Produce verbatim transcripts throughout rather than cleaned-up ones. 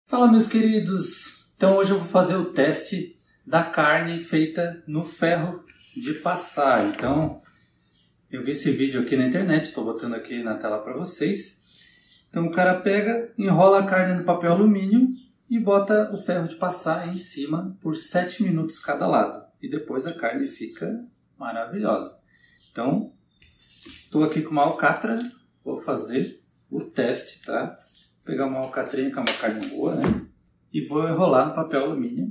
Fala, meus queridos! Então hoje eu vou fazer o teste da carne feita no ferro de passar. Então eu vi esse vídeo aqui na internet, estou botando aqui na tela para vocês. Então o cara pega, enrola a carne no papel alumínio e bota o ferro de passar em cima por sete minutos cada lado. E depois a carne fica maravilhosa. Então estou aqui com uma alcatra, vou fazer o teste, tá? Vou pegar uma alcatrinha, que é uma carne boa, né? E vou enrolar no papel alumínio.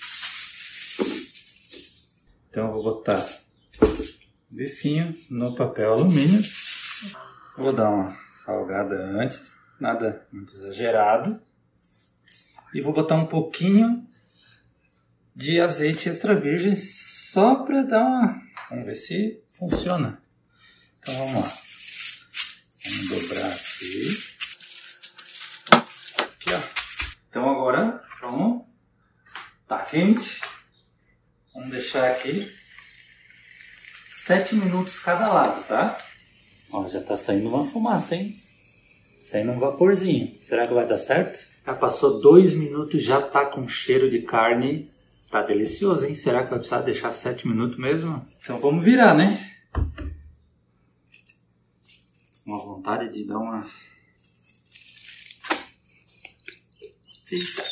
Então eu vou botar o bifinho no papel alumínio. Vou dar uma salgada antes, nada muito exagerado. E vou botar um pouquinho de azeite extra virgem só para dar uma... Vamos ver se funciona. Então vamos lá. Vamos dobrar aqui. Aqui, ó. Então agora, vamos. Tá quente. Vamos deixar aqui sete minutos cada lado, tá? Ó, já tá saindo uma fumaça, hein? Saindo um vaporzinho. Será que vai dar certo? Já passou dois minutos, já tá com cheiro de carne. Tá delicioso, hein? Será que vai precisar deixar sete minutos mesmo? Então vamos virar, né? Uma vontade de dar uma... Eita.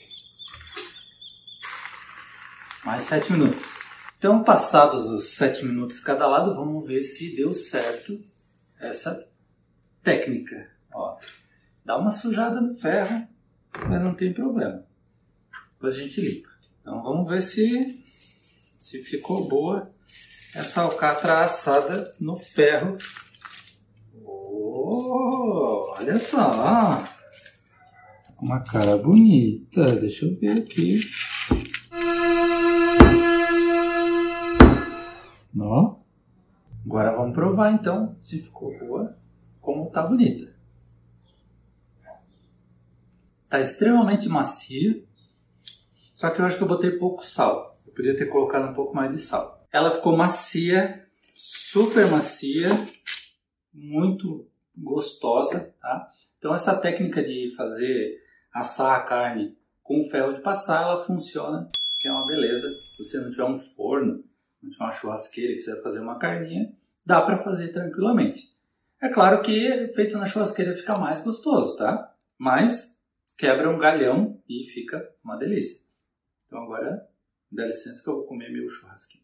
Mais sete minutos. Então, passados os sete minutos cada lado, vamos ver se deu certo essa técnica. Ó, dá uma sujada no ferro, mas não tem problema. Depois a gente limpa. Então vamos ver se, se ficou boa essa alcatra assada no ferro. Oh, olha só! Uma cara bonita. Deixa eu ver aqui. Ó. Agora vamos provar então se ficou boa, como tá bonita. Tá extremamente macia. Só que eu acho que eu botei pouco sal. Eu podia ter colocado um pouco mais de sal. Ela ficou macia, super macia, muito gostosa, tá? Então essa técnica de fazer assar a carne com ferro de passar, ela funciona, que é uma beleza. Se você não tiver um forno, não tiver uma churrasqueira que você vai fazer uma carninha, dá para fazer tranquilamente. É claro que feito na churrasqueira fica mais gostoso, tá? Mas quebra um galhão e fica uma delícia. Então agora, dá licença que eu vou comer meu churrasquinho.